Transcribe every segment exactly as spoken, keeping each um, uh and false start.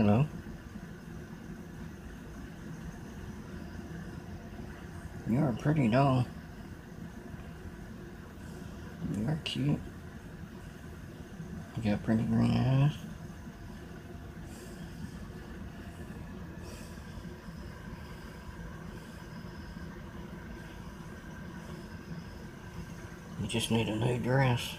Hello? You're a pretty doll. You're cute. You got pretty green eyes. You just need a new dress.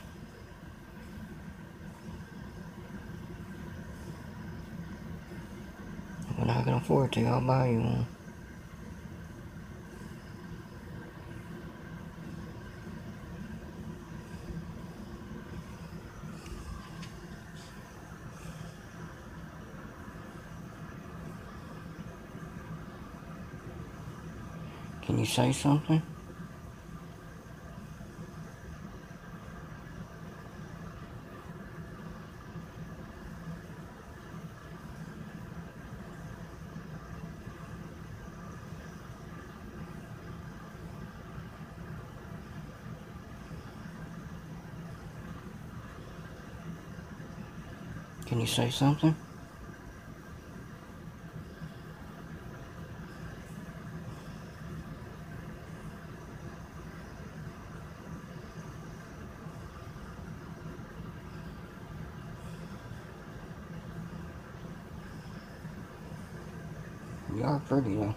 When I can afford to, I'll buy you one. Can you say something? Can you say something? You are pretty though.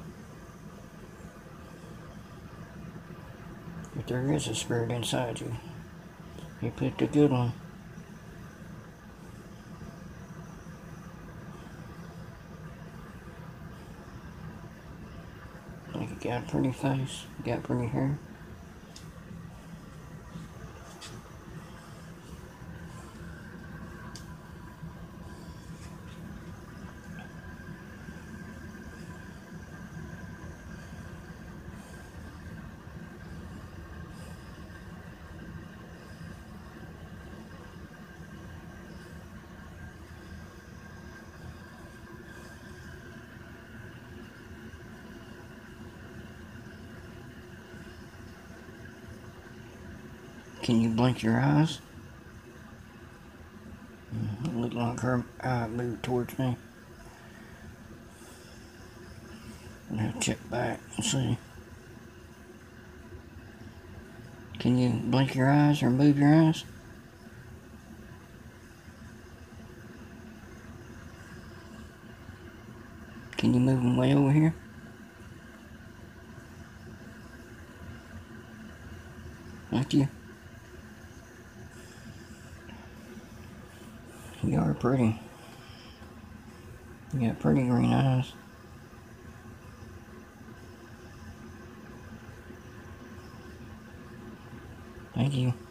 But there is a spirit inside you. You picked a good one. Like you got a pretty face, you got pretty hair. Can you blink your eyes? It looked like her eye moved towards me. Now check back and see. Can you blink your eyes or move your eyes? Can you move them way over here? Thank you. You are pretty. You got pretty green eyes. Thank you.